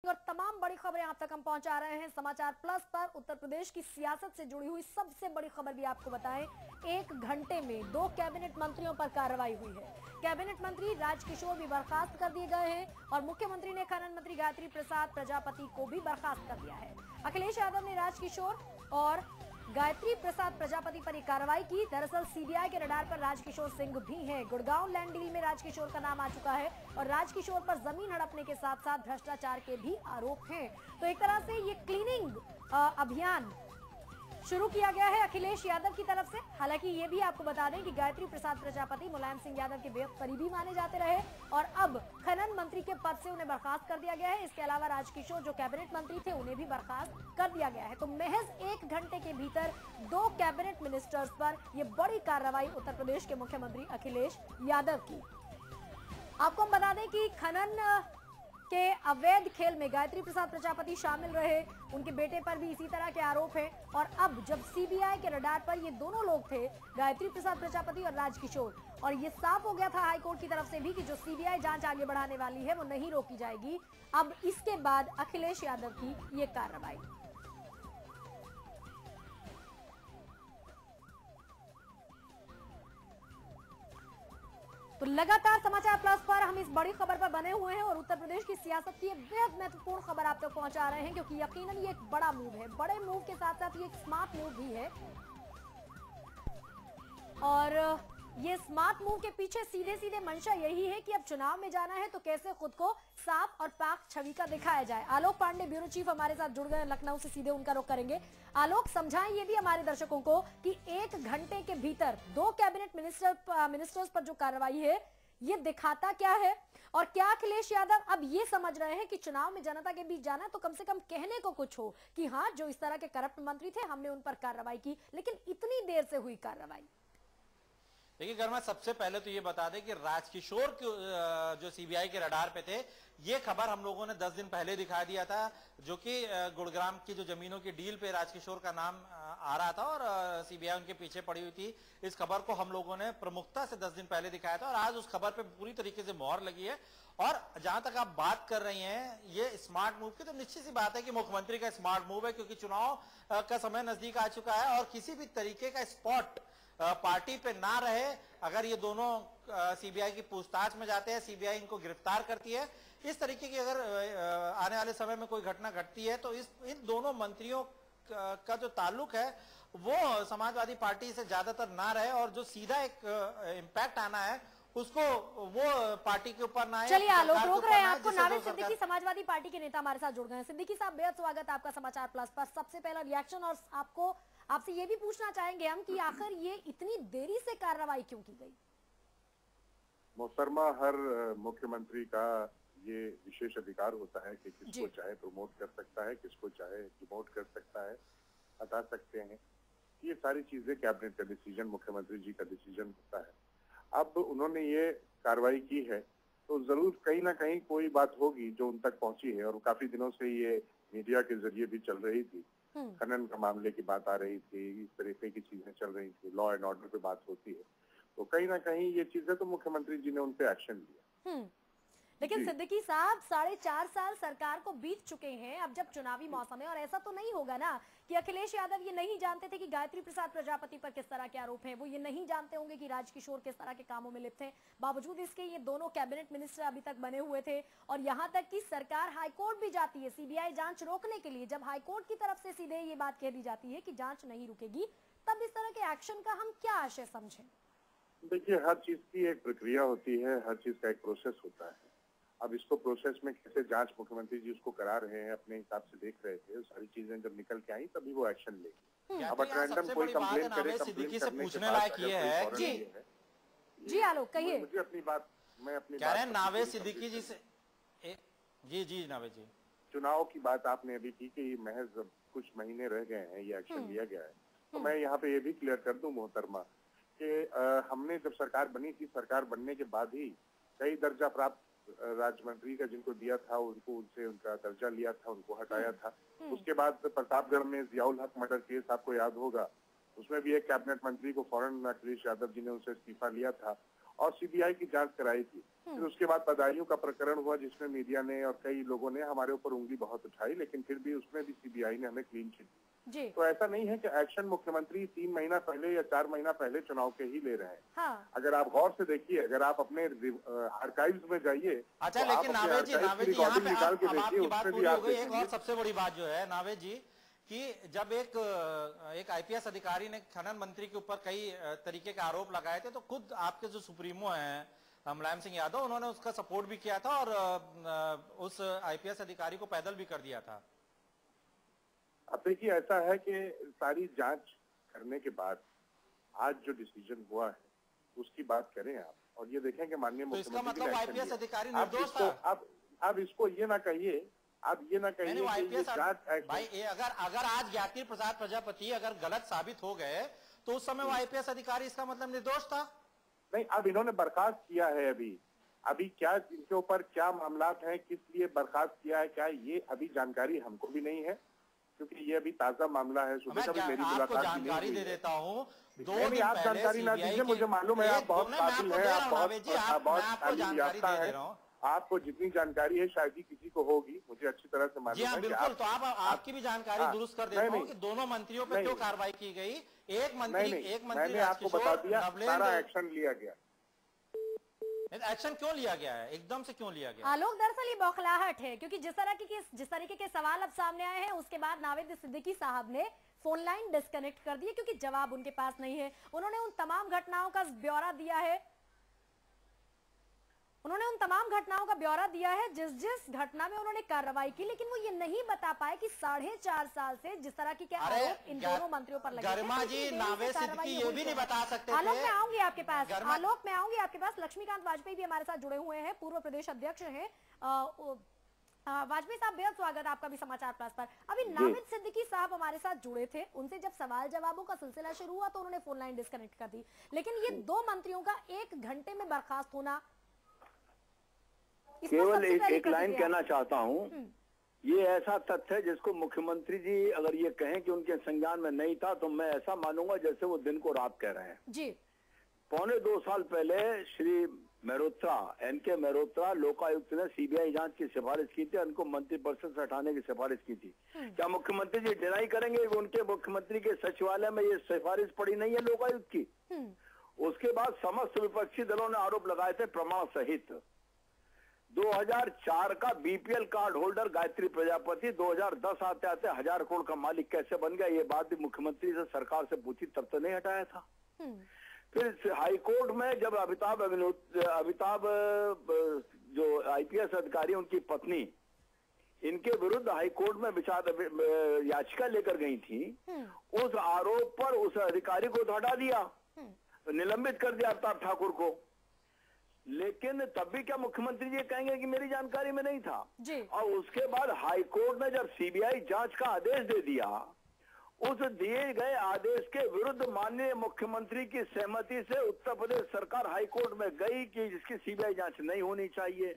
और तमाम बड़ी खबरें आप तक हम पहुंचा रहे हैं समाचार प्लस पर। उत्तर प्रदेश की सियासत से जुड़ी हुई सबसे बड़ी खबर भी आपको बताएं। 1 घंटे में 2 कैबिनेट मंत्रियों पर कार्रवाई हुई है। कैबिनेट मंत्री राजकिशोर भी बर्खास्त कर दिए गए हैं और मुख्यमंत्री ने खनन मंत्री गायत्री प्रसाद प्रजापति को भी बर्खास्त कर दिया है। अखिलेश यादव ने राजकिशोर और गायत्री प्रसाद प्रजापति पर कार्रवाई की। दरअसल सीबीआई के रडार पर राजकिशोर सिंह भी हैं। गुड़गांव लैंड डील में राजकिशोर का नाम आ चुका है और राजकिशोर पर जमीन हड़पने के साथ साथ भ्रष्टाचार के भी आरोप हैं। तो एक तरह से ये क्लीनिंग अभियान शुरू किया गया है अखिलेश यादव की तरफ से। हालांकि ये भी आपको बता दें कि गायत्री प्रसाद प्रजापति मुलायम सिंह यादव के बेहद करीबी माने जाते रहे और अब खनन मंत्री के पद से उन्हें बर्खास्त कर दिया गया है। इसके अलावा राजकिशोर जो कैबिनेट मंत्री थे उन्हें भी बर्खास्त कर दिया गया है। तो महज 1 घंटे के भीतर 2 कैबिनेट मिनिस्टर्स पर यह बड़ी कार्रवाई उत्तर प्रदेश के मुख्यमंत्री अखिलेश यादव की। आपको हम बता दें कि खनन के अवैध खेल में गायत्री प्रसाद प्रजापति शामिल रहे, उनके बेटे पर भी इसी तरह के आरोप हैं। और अब जब सीबीआई के रडार पर ये दोनों लोग थे, गायत्री प्रसाद प्रजापति और राजकिशोर, और ये साफ हो गया था हाईकोर्ट की तरफ से भी कि जो सीबीआई जांच आगे बढ़ाने वाली है वो नहीं रोकी जाएगी। अब इसके बाद अखिलेश यादव की ये कार्रवाई। तो लगातार समाचार प्लस पर हम इस बड़ी खबर पर बने हुए हैं और उत्तर प्रदेश की सियासत की एक बेहद महत्वपूर्ण खबर आप तक पहुंचा रहे हैं, क्योंकि यकीनन ये एक बड़ा मूव है। बड़े मूव के साथ साथ ये एक स्मार्ट मूव भी है और ये स्मार्ट मूव के पीछे सीधे सीधे मंशा यही है कि अब चुनाव में जाना है तो कैसे खुद को साफ और पाक छवि का दिखाया जाए। आलोक पांडे ब्यूरो चीफ हमारे साथ जुड़ गए लखनऊ से, सीधे उनका रुख करेंगे। आलोक, समझाएं ये भी हमारे दर्शकों को कि 1 घंटे के भीतर 2 कैबिनेट मिनिस्टर्स पर जो कार्रवाई है ये दिखाता क्या है और क्या अखिलेश यादव अब ये समझ रहे हैं कि चुनाव में जनता के बीच जाना तो कम से कम कहने को कुछ हो कि हाँ, जो इस तरह के करप्ट मंत्री थे हमने उन पर कार्रवाई की, लेकिन इतनी देर से हुई कार्रवाई। देखिए गर्मा, सबसे पहले तो ये बता दें कि राजकिशोर जो सीबीआई के रडार पे थे, ये खबर हम लोगों ने 10 दिन पहले दिखा दिया था, जो कि गुड़ग्राम की जो जमीनों की डील पे राजकिशोर का नाम आ रहा था और सीबीआई उनके पीछे पड़ी हुई थी। इस खबर को हम लोगों ने प्रमुखता से 10 दिन पहले दिखाया था और आज उस खबर पे पूरी तरीके से मोहर लगी है। और जहां तक आप बात कर रही हैं ये स्मार्ट मूव की, तो निश्चित सी बात है कि मुख्यमंत्री का स्मार्ट मूव है, क्योंकि चुनाव का समय नजदीक आ चुका है और किसी भी तरीके का स्पॉट पार्टी पे ना रहे। अगर ये दोनों सीबीआई की पूछताछ में जाते हैं, सीबीआई इनको गिरफ्तार करती है, इस तरीके की अगर आने वाले समय में कोई घटना घटती है तो इन दोनों मंत्रियों का जो ताल्लुक है वो समाजवादी पार्टी से ज्यादातर ना रहे और जो सीधा एक इम्पैक्ट आना है उसको वो पार्टी के ऊपर ना आए। चलिए आलोक, रोक रहे हैं आपको। नावेद सिद्दीकी समाजवादी पार्टी के नेता हमारे साथ जुड़ गए हैं। सिद्दीकी साहब, बेहद स्वागत आपका समाचार प्लस पर। सबसे पहला रिएक्शन, और आपसे ये भी पूछना चाहेंगे हम कि आखिर ये इतनी देरी से कार्रवाई क्यों की गई? मोहतरमा, हर मुख्यमंत्री का ये विशेष अधिकार होता है कि किसको चाहे प्रमोट कर सकता है, किसको चाहे डिमोट कर सकता है, हटा सकते हैं। ये सारी चीजें कैबिनेट का डिसीजन, मुख्यमंत्री जी का डिसीजन होता है। अब उन्होंने ये कार्रवाई की है तो जरूर कहीं ना कहीं कोई बात होगी जो उन तक पहुंची है और काफी दिनों से ये मीडिया के जरिए भी चल रही थी। खनन का मामले की बात आ रही थी, इस तरीके की चीजें चल रही थी, लॉ एंड ऑर्डर पे बात होती है, तो कहीं ना कहीं ये चीजें तो मुख्यमंत्री जी ने उन पे एक्शन लिया। लेकिन सिद्दीकी साहब, 4.5 साल सरकार को बीत चुके हैं, अब जब चुनावी मौसम है, और ऐसा तो नहीं होगा ना कि अखिलेश यादव ये नहीं जानते थे कि गायत्री प्रसाद प्रजापति पर किस तरह के आरोप हैं, वो ये नहीं जानते होंगे कि राजकिशोर किस तरह के कामों में लिप्त हैं। बावजूद इसके ये दोनों कैबिनेट मिनिस्टर अभी तक बने हुए थे और यहाँ तक कि सरकार हाईकोर्ट भी जाती है सीबीआई जांच रोकने के लिए। जब हाईकोर्ट की तरफ से सीधे ये बात कह दी जाती है कि जांच नहीं रुकेगी, तब इस तरह के एक्शन का हम क्या आशय समझें? देखिए, हर चीज की एक प्रक्रिया होती है, हर चीज का एक प्रोसेस होता है। अब इसको प्रोसेस में कैसे जांच मुख्यमंत्री जी उसको करा रहे हैं, अपने हिसाब से देख रहे थे, सारी चीजें जब निकल के आई तभी वो एक्शन लेगी। अब रैंडम कोई कंप्लेन करे, कंप्लेन से पूछने लायक ये है जी आलोक कहिए। मुझे अपनी बात, मैं अपनी कह रहे हैं नावेद सिद्दीकी जी से। जी नावेद जी, चुनाव की बात आपने अभी की कि महज कुछ महीने रह गए हैं, ये एक्शन लिया गया है, तो मैं यहाँ पे ये भी क्लियर कर दूं मोहतरमा कि हमने जब सरकार बनी थी, सरकार बनने के बाद ही कई दर्जा प्राप्त राज्य मंत्री का जिनको दिया था उनको, उनसे उनका दर्जा लिया था, उनको हटाया था। उसके बाद प्रतापगढ़ में जियाउल हक मर्डर केस आपको याद होगा, उसमें भी एक कैबिनेट मंत्री को फौरन अखिलेश यादव जी ने उनसे इस्तीफा लिया था और सीबीआई की जांच कराई थी। फिर उसके बाद बदायूं का प्रकरण हुआ जिसमें मीडिया ने और कई लोगों ने हमारे ऊपर उंगली बहुत उठाई, लेकिन फिर भी उसमें भी सीबीआई ने हमें क्लीन चिट दी। तो ऐसा नहीं है कि एक्शन मुख्यमंत्री 3 महीना पहले या 4 महीना पहले चुनाव के ही ले रहे हैं। हाँ। अगर आप गौर से देखिए, अगर आप अपने आर्काइव्स में जाइए, अच्छा, लेकिन नावेद जी यहाँ पे निकाल के देखिए, उसमें भी आप एक और सबसे बड़ी बात जो है नावेद जी कि जब एक आईपीएस अधिकारी ने खनन मंत्री के ऊपर कई तरीके के आरोप लगाए थे, तो खुद आपके जो सुप्रीमो हैं मुलायम सिंह यादव, उन्होंने उसका सपोर्ट भी किया था और उस आईपीएस अधिकारी को पैदल भी कर दिया था। अब देखिए, ऐसा है कि सारी जांच करने के बाद आज जो डिसीजन हुआ है उसकी बात करें आप, और ये देखें कि माननीय मुख्यमंत्री, इसका मतलब आईपीएस अधिकारी निर्दोष था। अब इसको ये ना कहिए, आप ये ना कहिए कि ये जांच भाई अगर आज ज्ञाति प्रसाद प्रजापति अगर गलत साबित हो गए तो उस समय वो आईपीएस अधिकारी इसका मतलब निर्दोष था। नहीं, अब इन्होंने बर्खास्त किया है। अभी क्या इनके ऊपर क्या मामलात हैं, किस लिए बर्खास्त किया है, क्या ये अभी जानकारी हमको भी नहीं है, क्योंकि ये अभी ताजा मामला है। सुबह कभी मेरी मुलाकात जानकारी दे देता हूँ। आप जानकारी ना दीजिए, मुझे मालूम है आप बहुत काबिल हैं, आप बहुत तालीम याफ्ता हैं। आपको जितनी जानकारी है शायद ही किसी को होगी, मुझे अच्छी तरह से मालूम है। बिल्कुल, तो आपकी भी जानकारी दुरुस्त कर देता हूँ कि दोनों मंत्रियों पर क्यों कार्रवाई की गई। एक मंत्री मैंने आपको बता दिया, सारा एक्शन लिया गया। एक्शन क्यों लिया गया है, एकदम से क्यों लिया गया? आलोक, दरअसल ये बौखलाहट है, क्योंकि जिस तरीके के सवाल अब सामने आए हैं, उसके बाद नावेद सिद्दीकी साहब ने फोन लाइन डिस्कनेक्ट कर दी, क्योंकि जवाब उनके पास नहीं है। उन्होंने उन तमाम घटनाओं का ब्यौरा दिया है, जिस घटना में उन्होंने कार्रवाई की, लेकिन वो ये नहीं बता पाए कि 4.5 साल से जिस तरह की आरोप इन दोनों मंत्रियों पर लगे गरिमा जी, नावेद सिद्दीकी ये भी नहीं बता सकते थे। आलोक, मैं आऊंगी आपके पास। लक्ष्मीकांत वाजपेयी भी हमारे साथ जुड़े हुए हैं, पूर्व प्रदेश अध्यक्ष हैं। वाजपेयी साहब, बेहद स्वागत आपका भी समाचार प्लस पर। अभी नावेद सिद्दीकी साहब हमारे साथ जुड़े थे, उनसे जब सवाल जवाबों का सिलसिला शुरू हुआ तो उन्होंने फोन लाइन डिस्कनेक्ट कर दी, लेकिन ये 2 मंत्रियों का 1 घंटे में बर्खास्त होना, केवल एक लाइन कहना चाहता हूँ। ये ऐसा तथ्य है जिसको मुख्यमंत्री जी अगर ये कहें कि उनके संज्ञान में नहीं था, तो मैं ऐसा मानूंगा जैसे वो दिन को रात कह रहे हैं जी। 2.25 साल पहले श्री मेहरोत्रा, एनके मेहरोत्रा लोकायुक्त ने सीबीआई जांच की सिफारिश की थी, उनको मंत्रिपरिषद से हटाने की सिफारिश की थी। क्या मुख्यमंत्री जी डिनाई करेंगे कि उनके मुख्यमंत्री के सचिवालय में ये सिफारिश पड़ी नहीं है लोकायुक्त की? उसके बाद समस्त विपक्षी दलों ने आरोप लगाए थे प्रमाण सहित। 2004 का BPL card holder Gayatri Prajapati 2010 आते आते 1000 करोड़ का मालिक कैसे बन गया, ये बात भी मुख्यमंत्री से सरकार से पूछी, तब तो नहीं हटाया था। फिर हाईकोर्ट में जब अमिताभ जो आईपीएस अधिकारी, उनकी पत्नी, इनके विरुद्ध हाईकोर्ट में याचिका लेकर गई थी, उस आरोप पर उस अधिकारी को तो हटा दिया, निलंबित कर दिया अमिताभ ठाकुर को। लेकिन तब भी क्या मुख्यमंत्री जी कहेंगे कि मेरी जानकारी में नहीं था जी। और उसके बाद हाईकोर्ट ने जब सीबीआई जांच का आदेश दे दिया, उस दिए गए आदेश के विरुद्ध माननीय मुख्यमंत्री की सहमति से उत्तर प्रदेश सरकार हाईकोर्ट में गई कि जिसकी सीबीआई जांच नहीं होनी चाहिए।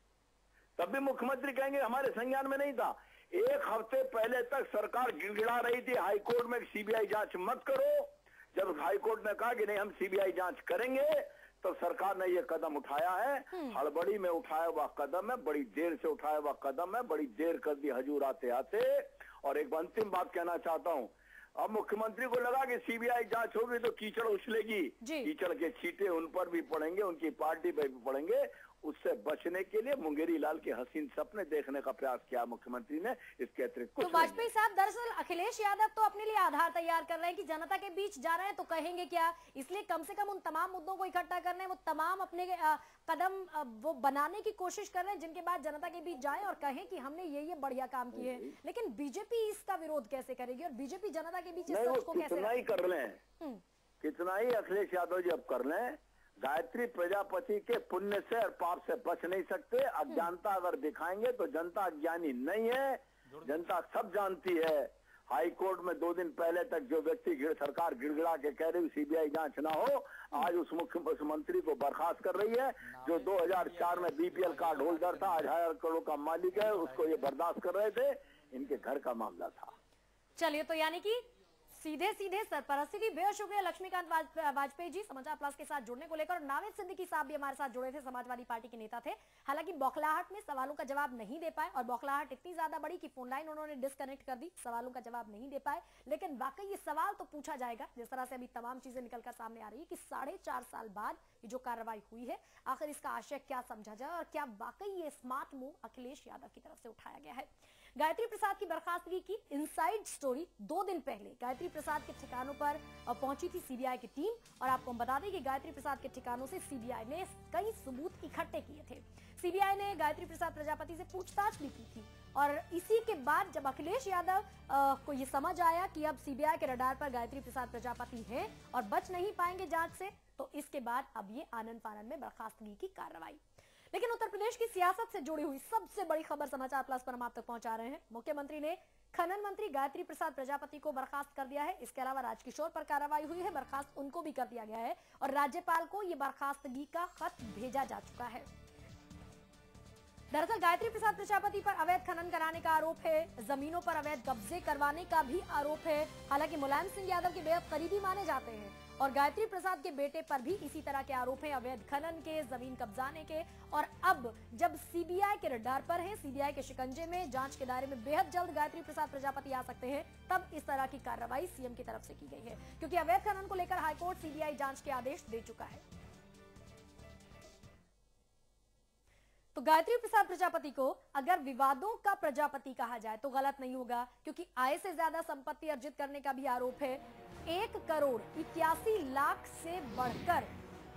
तब भी मुख्यमंत्री कहेंगे हमारे संज्ञान में नहीं था। 1 हफ्ते पहले तक सरकार गिड़गिड़ा रही थी हाईकोर्ट में सीबीआई जांच मत करो। जब हाईकोर्ट ने कहा कि नहीं हम सीबीआई जांच करेंगे, तो सरकार ने ये कदम उठाया है। हड़बड़ी में उठाया हुआ कदम है, बड़ी देर से उठाया हुआ कदम है, बड़ी देर कर दी हजूर आते आते। और एक अंतिम बात कहना चाहता हूँ, अब मुख्यमंत्री को लगा कि सीबीआई जांच होगी तो कीचड़ उछलेगी, कीचड़ के छींटे उन पर भी पड़ेंगे, उनकी पार्टी पर भी पड़ेंगे। उससे बचने के लिए मुंगेरी लाल के हसीन सपने देखने का प्रयास किया मुख्यमंत्री ने, इसके अतिरिक्त कुछ तो वाजपेयी साहब, दरअसल अखिलेश यादव तो अपने लिए आधार तैयार कर रहे हैं कि जनता के बीच जा रहे हैं तो कहेंगे क्या, इसलिए कम से कम उन तमाम मुद्दों को इकट्ठा करने हैं, वो तमाम अपने कदम वो बनाने की कोशिश कर रहे हैं जिनके बाद जनता के बीच जाए और कहें कि हमने ये बढ़िया काम किए हैं। लेकिन बीजेपी इसका विरोध कैसे करेगी और बीजेपी जनता के बीच इस सच को कैसे? कितना ही कर लें, कितना ही अखिलेश यादव जी अब कर लें, गायत्री प्रजापति के पुण्य से और पाप से बच नहीं सकते। अज्ञानता अगर दिखाएंगे तो जनता अज्ञानी नहीं है, जनता सब जानती है। हाईकोर्ट में 2 दिन पहले तक जो व्यक्ति सरकार गिड़गिड़ा के कह रही सीबीआई जांच ना हो, आज उस मुख्यमंत्री को बर्खास्त कर रही है। जो 2004 में बीपीएल कार्ड होल्डर था, 1000 करोड़ का मालिक है, उसको ये बर्दाश्त कर रहे थे, इनके घर का मामला था। चलिए, तो यानी कि सीधे सीधे सरपरस्ती की बेहद शुक्रिया लक्ष्मीकांत वाजपेयी जी समाचार प्लस के साथ जुड़ने को लेकर। नावेद सिद्दीकी साहब भी हमारे साथ जुड़े थे, समाजवादी पार्टी के नेता थे। हालांकि बौखलाहट में सवालों का जवाब नहीं दे पाए, और बौखलाहट इतनी ज्यादा बड़ी कि फोन लाइन उन्होंने डिस्कनेक्ट कर दी, सवालों का जवाब नहीं दे पाए। लेकिन वाकई ये सवाल तो पूछा जाएगा, जिस तरह से अभी तमाम चीजें निकलकर सामने आ रही है कि 4.5 साल बाद ये जो कार्रवाई हुई है, आखिर इसका आशय क्या समझा जाए, और क्या वाकई ये स्मार्ट मूव अखिलेश यादव की तरफ से उठाया गया है। गायत्री प्रसाद की बर्खास्तगी की इनसाइड स्टोरी। 2 दिन पहले गायत्री प्रसाद के ठिकानों पर पहुंची थी सीबीआई की टीम, और आपको हम बता दें कि गायत्री प्रसाद के ठिकानों से सीबीआई ने कई सबूत इकट्ठे किए थे। सीबीआई ने गायत्री प्रसाद प्रजापति से पूछताछ भी की थी, और इसी के बाद जब अखिलेश यादव को ये समझ आया कि अब सीबीआई के रडार पर गायत्री प्रसाद प्रजापति हैं और बच नहीं पाएंगे जांच से, तो इसके बाद अब ये आनन फानन में बर्खास्तगी की कार्रवाई। लेकिन उत्तर प्रदेश की सियासत से जुड़ी हुई सबसे बड़ी खबर समाचार प्लस पर हम आप तक पहुंचा रहे हैं। मुख्यमंत्री ने खनन मंत्री गायत्री प्रसाद प्रजापति को बर्खास्त कर दिया है। इसके अलावा राजकिशोर पर कार्रवाई हुई है, बर्खास्त उनको भी कर दिया गया है, और राज्यपाल को यह बर्खास्तगी का खत भेजा जा चुका है। दरअसल गायत्री प्रसाद प्रजापति पर अवैध खनन कराने का आरोप है, जमीनों पर अवैध कब्जे करवाने का भी आरोप है। हालांकि मुलायम सिंह यादव के बेहद करीबी माने जाते हैं, और गायत्री प्रसाद के बेटे पर भी इसी तरह के आरोप हैं, अवैध खनन के, जमीन कब्जाने के। और अब जब सीबीआई के रडार पर है, सीबीआई के शिकंजे में, जांच के दायरे में बेहद जल्द गायत्री प्रसाद प्रजापति आ सकते हैं, तब इस तरह की कार्रवाई सीएम की तरफ से की गई है, क्योंकि अवैध खनन को लेकर हाईकोर्ट सीबीआई जांच के आदेश दे चुका है। तो गायत्री प्रसाद प्रजापति को अगर विवादों का प्रजापति कहा जाए तो गलत नहीं होगा, क्योंकि आय से ज्यादा संपत्ति अर्जित करने का भी आरोप है। 1 करोड़ 81 लाख से बढ़कर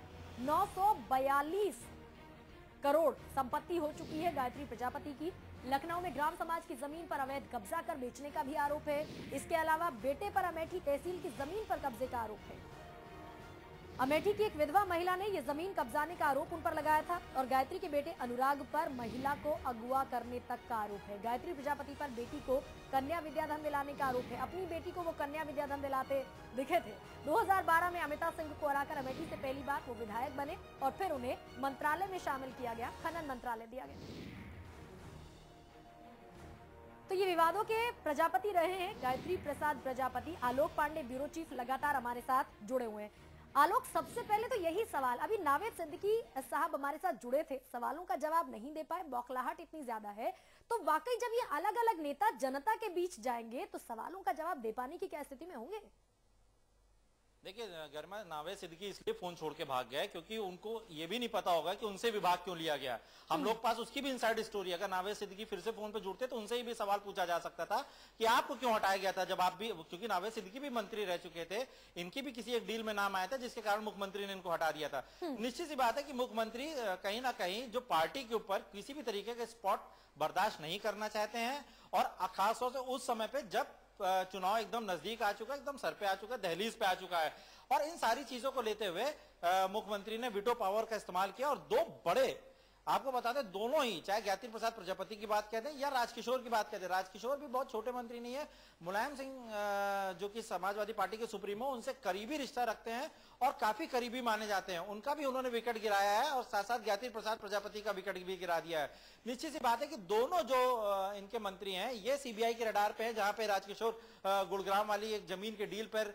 942 करोड़ संपत्ति हो चुकी है गायत्री प्रजापति की। लखनऊ में ग्राम समाज की जमीन पर अवैध कब्जा कर बेचने का भी आरोप है। इसके अलावा बेटे पर अमेठी तहसील की जमीन पर कब्जे का आरोप है। अमेठी की एक विधवा महिला ने यह जमीन कब्जाने का आरोप उन पर लगाया था, और गायत्री के बेटे अनुराग पर महिला को अगवा करने तक का आरोप है। गायत्री प्रजापति पर बेटी को कन्या विद्याधन दिलाने का आरोप है। अपनी बेटी को वो कन्या विद्याधन दिलाते दिखे थे। 2012 में अमिता सिंह को हराकर अमेठी से पहली बार वो विधायक बने, और फिर उन्हें मंत्रालय में शामिल किया गया, खनन मंत्रालय दिया गया। तो ये विवादों के प्रजापति रहे हैं गायत्री प्रसाद प्रजापति। आलोक पांडे ब्यूरो चीफ लगातार हमारे साथ जुड़े हुए हैं। आलोक, सबसे पहले तो यही सवाल, अभी नावेद सिद्दीकी साहब हमारे साथ जुड़े थे, सवालों का जवाब नहीं दे पाए, बौखलाहट इतनी ज्यादा है, तो वाकई जब ये अलग अलग नेता जनता के बीच जाएंगे तो सवालों का जवाब दे पाने की क्या स्थिति में होंगे? देखिए गरिमा, नावेद सिद्दीकी इसलिए फोन छोड़ के भाग गया क्योंकि उनको ये भी नहीं पता होगा कि उनसे विभाग क्यों लिया गया। हम लोग पास उसकी भी इनसाइड स्टोरी है। अगर नावेद सिद्दीकी फिर से फोन पे जुड़ते तो उनसे ही भी सवाल पूछा जा सकता था कि आपको क्यों हटाया गया था, जब आप भी, क्योंकि नावेद सिद्दीकी भी मंत्री रह चुके थे, इनकी भी किसी एक डील में नाम आया था जिसके कारण मुख्यमंत्री ने इनको हटा दिया था। निश्चित सी बात है कि मुख्यमंत्री कहीं ना कहीं जो पार्टी के ऊपर किसी भी तरीके का स्पॉट बर्दाश्त नहीं करना चाहते हैं, और खासतौर से उस समय पे जब चुनाव एकदम नजदीक आ चुका है, एकदम सर पे आ चुका है, दहलीज पे आ चुका है, और इन सारी चीजों को लेते हुए मुख्यमंत्री ने वीटो पावर का इस्तेमाल किया। और 2 बड़े, आपको बता दें, दोनों ही, चाहे गायत्री प्रसाद प्रजापति की बात कहते हैं या राजकिशोर की बात कहते हैं, राजकिशोर भी बहुत छोटे मंत्री नहीं है। मुलायम सिंह जो कि समाजवादी पार्टी के सुप्रीमो, उनसे करीबी रिश्ता रखते हैं और काफी करीबी माने जाते हैं। उनका भी उन्होंने विकेट गिराया है, और साथ साथ गायत्री प्रसाद प्रजापति का विकेट भी गिरा दिया है। निश्चित सी बात है कि दोनों जो इनके मंत्री हैं, ये सीबीआई के रडार पे है, जहां पे राजकिशोर गुड़ग्राम वाली एक जमीन के डील पर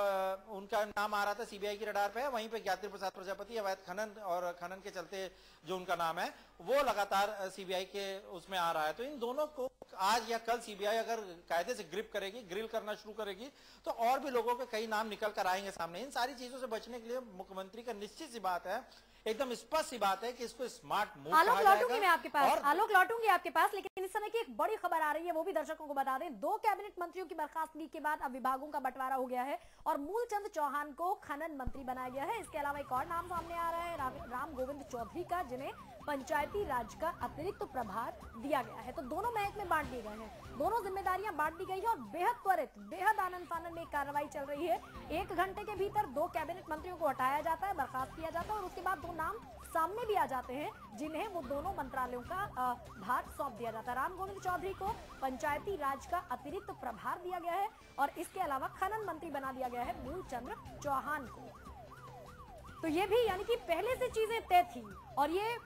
उनका नाम आ रहा था, सीबीआई की रडार पे है। वहीं पे गायत्री प्रसाद प्रजापति अवैध खनन और खनन के चलते जो उनका नाम है वो लगातार सीबीआई के उसमें आ रहा है। तो इन दोनों को आज या कल सीबीआई अगर कायदे से ग्रिल करना शुरू करेगी तो और भी लोगों के कई नाम निकल कर आएंगे सामने। इन सारी चीजों से बचने के लिए मुख्यमंत्री का निश्चित सी बात है, एकदम स्पष्ट सी बात है कि इसको स्मार्ट मूव कहा जाएगा। लौटूंगी मैं आपके पास, आलोक लौटूंगी आपके पास, लेकिन इस समय की एक बड़ी खबर आ रही है, वो भी दर्शकों को बता दें। 2 कैबिनेट मंत्रियों की बर्खास्तगी के बाद अब विभागों का बंटवारा हो गया है, और मूलचंद चौहान को खनन मंत्री बनाया गया है। इसके अलावा एक और नाम सामने आ रहा है, राम गोविंद चौधरी का, जिन्हें पंचायती राज का अतिरिक्त प्रभार दिया गया है। तो दोनों महकमे बांट दिए गए हैं, दोनों जिम्मेदारियां बांट दी गई है, और बेहद त्वरित, बेहद आनंद फानन में कार्रवाई चल रही है। 1 घंटे के भीतर 2 कैबिनेट मंत्रियों को हटाया जाता है, बर्खास्त किया जाता है, और उसके बाद 2 नाम सामने भी आ जाते हैं, जिन्हें वो दोनों मंत्रालयों का भार सौंप दिया जाता है। राम गोविंद चौधरी को पंचायती राज का अतिरिक्त प्रभार दिया गया है, और इसके अलावा खनन मंत्री बना दिया गया है मूलचंद चौहान को। तो ये भी यानी कि पहले से चीजें तय थी, और ये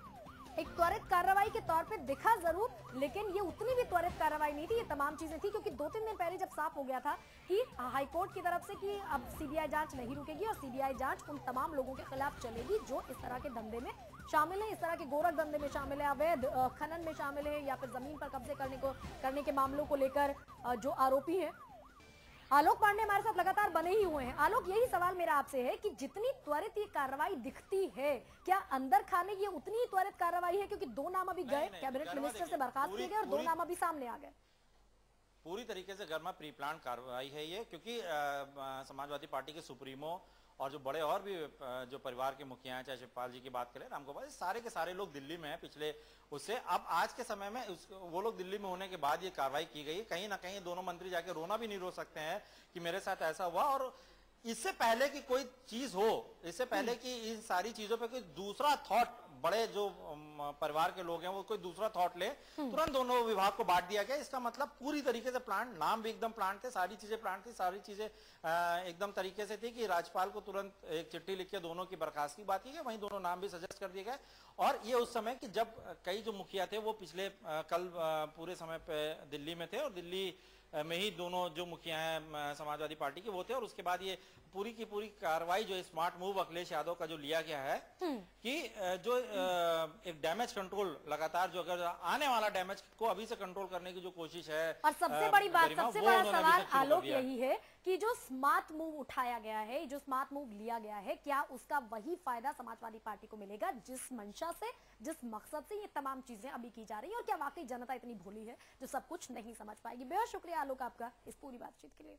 एक त्वरित कार्रवाई के तौर पे दिखा जरूर, लेकिन ये उतनी भी त्वरित कार्रवाई नहीं थी। ये तमाम चीजें थी क्योंकि 2-3 दिन पहले जब साफ हो गया था कि हाईकोर्ट की तरफ से कि अब सीबीआई जांच नहीं रुकेगी और सीबीआई जांच उन तमाम लोगों के खिलाफ चलेगी जो इस तरह के धंधे में शामिल है, इस तरह के गोरख धंधे में शामिल है, अवैध खनन में शामिल है या फिर जमीन पर कब्जे करने के मामलों को लेकर जो आरोपी है। आलोक पांडे हमारे साथ लगातार बने ही हुए हैं। आलोक, यही सवाल मेरा आपसे है कि जितनी त्वरित ये कार्रवाई दिखती है, क्या अंदर खाने की उतनी ही त्वरित कार्रवाई है? क्योंकि 2 नाम अभी गए, कैबिनेट मिनिस्टर से बर्खास्त किए गए और 2 नाम अभी सामने आ गए। पूरी तरीके से गर्मा प्री प्लान कार्रवाई है ये, क्योंकि समाजवादी पार्टी के सुप्रीमो और जो बड़े और भी जो परिवार के मुखिया हैं, चाहे शिवपाल जी की बात करें, रामगोपाल, सारे के सारे लोग दिल्ली में हैं पिछले उससे। अब आज के समय में वो लोग दिल्ली में होने के बाद ये कार्रवाई की गई। कहीं ना कहीं दोनों मंत्री जाके रोना भी नहीं रो सकते हैं कि मेरे साथ ऐसा हुआ। और इससे पहले कि कोई चीज हो, इससे पहले कि इन सारी चीजों पे कोई दूसरा थॉट, बड़े जो परिवार के लोग हैं वो कोई दूसरा थॉट ले, तुरंत दोनों विभाग को बांट दिया गया। इसका मतलब पूरी तरीके से प्लान, नाम भी एकदम प्लान थे, सारी चीजें प्लान थी, सारी चीजें एकदम तरीके से थी कि राज्यपाल को तुरंत एक चिट्ठी लिख के दोनों की बर्खास्तगी बात की गई, वहीं दोनों नाम भी सजेस्ट कर दिए गए। और ये उस समय कि जब कई जो मुखिया थे वो पिछले कल पूरे समय पे दिल्ली में थे और दिल्ली में ही दोनों जो मुखिया हैं समाजवादी पार्टी के वो थे। और उसके बाद ये पूरी की पूरी कार्रवाई जो स्मार्ट मूव अखिलेश यादव का जो लिया गया है कि जो एक डैमेज कंट्रोल लगातार, जो अगर आने वाला डैमेज को अभी से कंट्रोल करने की जो कोशिश है। और सबसे बड़ी बात, सबसे बड़ा सवाल आलोक यही है कि जो स्मार्ट मूव उठाया गया है, जो स्मार्ट मूव लिया गया है, क्या उसका वही फायदा समाजवादी पार्टी को मिलेगा जिस मंशा से, जिस मकसद से ये तमाम चीजें अभी की जा रही है? और क्या वाकई जनता इतनी भोली है जो सब कुछ नहीं समझ पाएगी? बेहद शुक्रिया आलोक आपका इस पूरी बातचीत के लिए।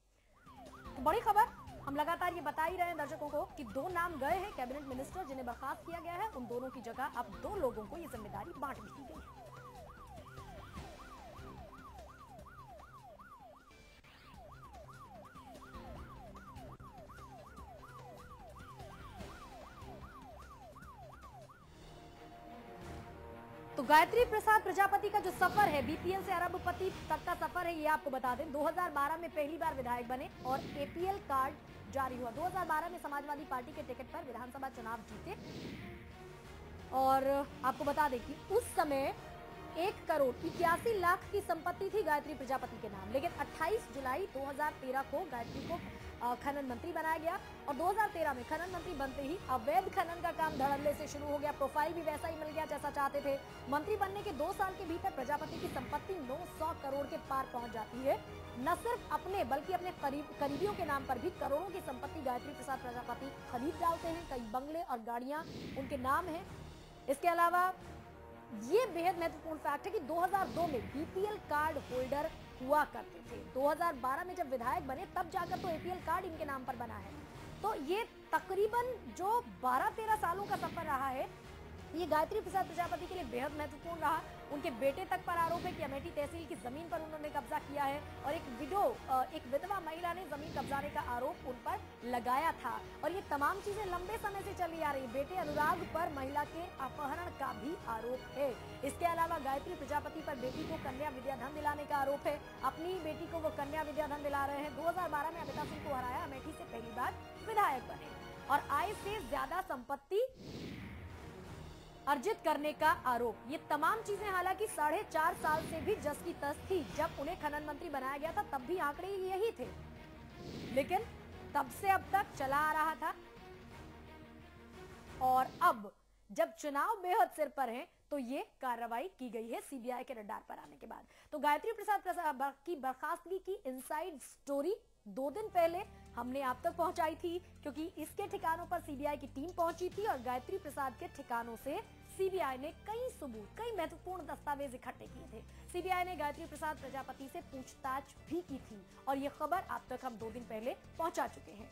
तो बड़ी खबर हम लगातार ये बता ही रहे हैं दर्शकों को कि 2 नाम गए हैं कैबिनेट मिनिस्टर जिन्हें बर्खास्त किया गया है। उन दोनों की जगह अब 2 लोगों को ये जिम्मेदारी बांट भी दी गई है। तो गायत्री प्रसाद प्रजापति का जो सफर है, बीपीएल से अरबपति तक का सफर है, ये आपको बता दें। 2012 में पहली बार विधायक बने और एपीएल कार्ड जारी हुआ। 2012 में समाजवादी पार्टी के टिकट पर विधानसभा चुनाव जीते और आपको बता दें कि उस समय 1,81 लाख की संपत्ति थी गायत्री प्रजापति के नाम। लेकिन 28 जुलाई 2013 को गायत्री को खनन मंत्री बनाया गया और 2013 में खनन मंत्री बनते ही अवैध खनन का काम धड़ल्ले से शुरू हो गया। प्रोफाइल भी वैसा ही मिल गया जैसा चाहते थे। मंत्री बनने के 2 साल के भीतर प्रजापति की संपत्ति 900 करोड़ के पार पहुंच जाती है। न सिर्फ अपने बल्कि अपने करीबियों के नाम पर भी करोड़ों की संपत्ति गायत्री प्रसाद प्रजापति खरीद डालते हैं। कई बंगले और गाड़ियां उनके नाम है। इसके अलावा ये बेहद महत्वपूर्ण फैक्ट है कि 2002 में बीपीएल कार्ड होल्डर हुआ करते थे। 2012 में जब विधायक बने तब जाकर तो एपीएल कार्ड इनके नाम पर बना है। तो ये तकरीबन जो 12-13 सालों का सफर रहा है, ये गायत्री प्रसाद प्रजापति के लिए बेहद महत्वपूर्ण रहा। उनके बेटे तक पर आरोप है कि अमेठी तहसील की जमीन पर उन्होंने कब्जा किया है और एक विधवा महिला ने जमीन कब्जाने का आरोप उन पर लगाया था। और ये तमाम चीजें लंबे समय से चली आ रही। बेटे अनुराग पर महिला के अपहरण का भी आरोप है। इसके अलावा गायत्री प्रजापति पर बेटी को कन्या विद्याधन दिलाने का आरोप है। अपनी बेटी को वो कन्या विद्याधन दिला रहे हैं। 2012 में अमिता सिंह को हराया, अमेठी से पहली बार विधायक बने और आय से ज्यादा संपत्ति अर्जित करने का आरोप। ये तमाम चीजें हालांकि 4.5 साल से भी जस की तस थी। जब उन्हें खनन मंत्री बनाया गया था तब भी आंकड़े यही थे, लेकिन तब से अब तक चला आ रहा था। और अब जब चुनाव बेहद सिर पर है तो ये कार्रवाई की गई है सीबीआई के रडार पर आने के बाद। तो गायत्री प्रसाद की बर्खास्तगी की इनसाइड स्टोरी 2 दिन पहले हमने आप तक पहुंचाई थी, क्योंकि इसके ठिकानों पर सीबीआई की टीम पहुंची थी और गायत्री प्रसाद के ठिकानों से सीबीआई ने कई सबूत, कई महत्वपूर्ण दस्तावेज इकट्ठे किए थे। सीबीआई ने गायत्री प्रसाद प्रजापति से पूछताछ भी की थी और ये खबर आप तक हम 2 दिन पहले पहुंचा चुके हैं।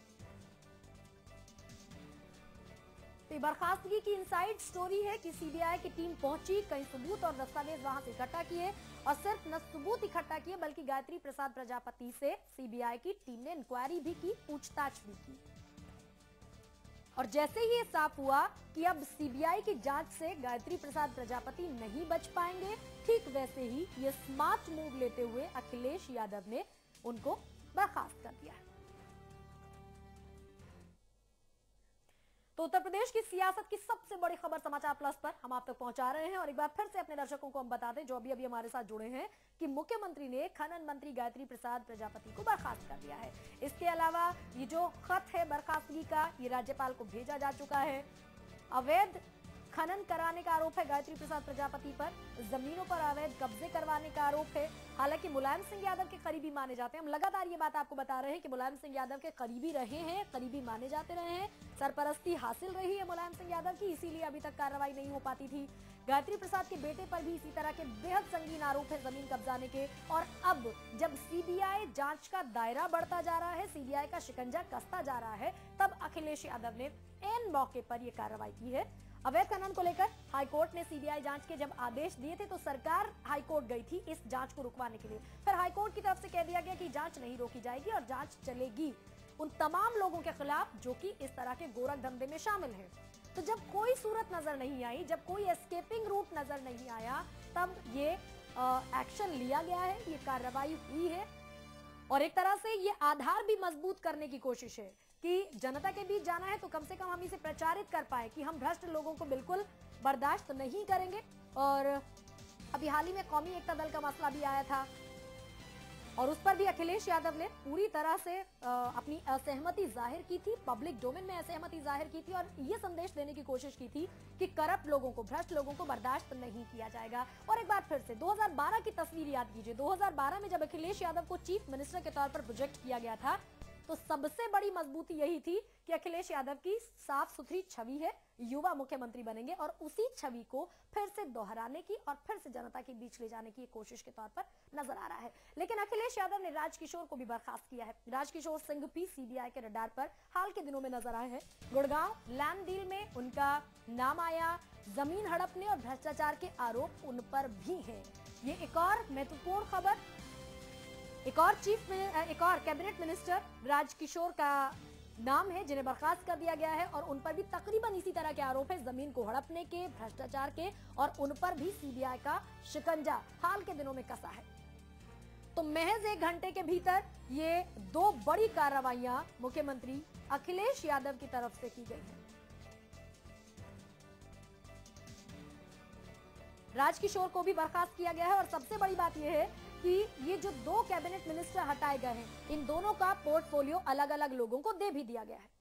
तो बर्खास्तगी की इनसाइड स्टोरी है कि सीबीआई की टीम पहुंची, कई सबूत और दस्तावेज वहां से इकट्ठा किए और सिर्फ न सबूत इकट्ठा किए बल्कि गायत्री प्रसाद प्रजापति से सीबीआई की टीम ने इंक्वायरी भी की, पूछताछ भी की। और जैसे ही ये साफ हुआ कि अब सीबीआई की जांच से गायत्री प्रसाद प्रजापति नहीं बच पाएंगे, ठीक वैसे ही ये स्मार्ट मूव लेते हुए अखिलेश यादव ने उनको बर्खास्त कर दिया। तो उत्तर प्रदेश की सियासत की सबसे बड़ी खबर समाचार प्लस पर हम आप तक पहुंचा रहे हैं और एक बार फिर से अपने दर्शकों को हम बता दें जो अभी अभी हमारे साथ जुड़े हैं कि मुख्यमंत्री ने खनन मंत्री गायत्री प्रसाद प्रजापति को बर्खास्त कर दिया है। इसके अलावा ये जो खत है बर्खास्तगी का, ये राज्यपाल को भेजा जा चुका है। अवैध खनन कराने का आरोप है गायत्री प्रसाद प्रजापति पर, जमीनों पर अवैध कब्जे करवाने का आरोप है। हालांकि मुलायम सिंह यादव के करीबी माने जाते हैं, हम लगातार ये बात आपको बता रहे हैं कि मुलायम सिंह यादव के करीबी रहे हैं, करीबी माने जाते रहे हैं, सरपरस्ती हासिल रही है मुलायम सिंह यादव की, इसीलिए अभी तक कार्रवाई नहीं हो पाती थी। गायत्री प्रसाद के बेटे पर भी इसी तरह के बेहद संगीन आरोप है जमीन कब्जाने के। और अब जब सीबीआई जांच का दायरा बढ़ता जा रहा है, सीबीआई का शिकंजा कसता जा रहा है, तब अखिलेश यादव ने एन मौके पर यह कार्रवाई की है। अवैध खनन को लेकर हाईकोर्ट ने सीबीआई जांच के जब आदेश दिए थे तो सरकार हाईकोर्ट गई थी इस जांच को रुकवाने के लिए। फिर हाईकोर्ट की तरफ से कह दिया गया कि जांच नहीं रोकी जाएगी और जांच चलेगी उन तमाम लोगों के खिलाफ जो कि इस तरह के गोरख धंधे में शामिल हैं। तो जब कोई सूरत नजर नहीं आई, जब कोई एस्केपिंग रूट नजर नहीं आया, तब ये एक्शन लिया गया है, ये कार्रवाई हुई है। और एक तरह से ये आधार भी मजबूत करने की कोशिश है कि जनता के बीच जाना है तो कम से कम हम इसे प्रचारित कर पाए कि हम भ्रष्ट लोगों को बिल्कुल बर्दाश्त नहीं करेंगे। और अभी हाल ही में कौमी एकता दल का मसला भी आया था और उस पर भी अखिलेश यादव ने पूरी तरह से अपनी असहमति जाहिर की थी, पब्लिक डोमेन में असहमति जाहिर की थी और ये संदेश देने की कोशिश की थी कि करप्ट लोगों को, भ्रष्ट लोगों को बर्दाश्त नहीं किया जाएगा। और एक बार फिर से 2012 की तस्वीर याद कीजिए। 2012 में जब अखिलेश यादव को चीफ मिनिस्टर के तौर पर प्रोजेक्ट किया गया था तो सबसे बड़ी मजबूती यही थी कि अखिलेश यादव की साफ सुथरी छवि है, युवा मुख्यमंत्री बनेंगे और उसी छवि को फिर से दोहराने की और फिर से जनता के बीच ले जाने की कोशिश के तौर पर नजर आ रहा है। लेकिन अखिलेश यादव ने राजकिशोर को भी बर्खास्त किया है। राजकिशोर सिंह भी सीबीआई के रडार पर हाल के दिनों में नजर आए हैं। गुड़गांव लैंड डील में उनका नाम आया, जमीन हड़पने और भ्रष्टाचार के आरोप उन पर भी है। ये एक और महत्वपूर्ण खबर, एक और कैबिनेट मिनिस्टर राजकिशोर का नाम है जिन्हें बर्खास्त कर दिया गया है और उन पर भी तकरीबन इसी तरह के आरोप है, जमीन को हड़पने के, भ्रष्टाचार के, और उन पर भी सीबीआई का शिकंजा हाल के दिनों में कसा है। तो महज 1 घंटे के भीतर ये 2 बड़ी कार्रवाइयां मुख्यमंत्री अखिलेश यादव की तरफ से की गई हैं। राजकिशोर को भी बर्खास्त किया गया है और सबसे बड़ी बात यह है कि ये जो 2 कैबिनेट मिनिस्टर हटाए गए हैं, इन दोनों का पोर्टफोलियो अलग अलग लोगों को दे भी दिया गया है।